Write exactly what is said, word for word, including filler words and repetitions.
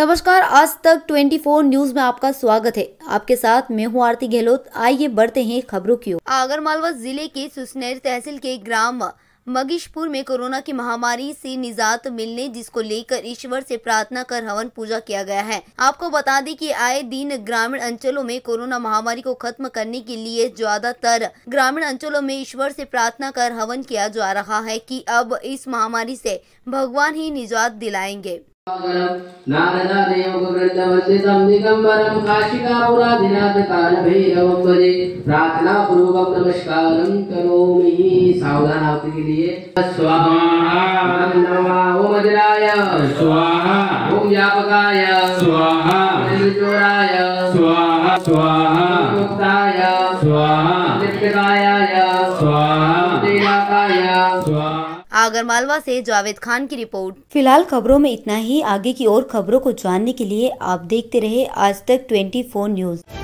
नमस्कार, आज तक चौबीस न्यूज में आपका स्वागत है। आपके साथ मैं हूं आरती गहलोत। आइए बढ़ते हैं खबरों की ओर। आगरमालवा जिले के सुसनेर तहसील के ग्राम मगिशपुर में कोरोना की महामारी से निजात मिलने जिसको लेकर ईश्वर से प्रार्थना कर हवन पूजा किया गया है। आपको बता दें कि आए दिन ग्रामीण अंचलों में कोरोना महामारी को खत्म करने के लिए ज्यादातर ग्रामीण अंचलों में ईश्वर से प्रार्थना कर हवन किया जा रहा है कि अब इस महामारी से भगवान ही निजात दिलाएंगे। प्रार्थना पूर्वक नमस्कारम करोमि। सावधान आहुति के लिए स्वाहा, ओम वज्राय स्वाहा, ओम व्यापकाय स्वाहा, चोराय स्वाहा, स्वाहा मुक्ताय स्वाहा, नित्यकाय स्वाहा, देवाकाय स्वाहा। आगरमालवा से जावेद खान की रिपोर्ट। फिलहाल खबरों में इतना ही। आगे की और खबरों को जानने के लिए आप देखते रहे आज तक चौबीस न्यूज।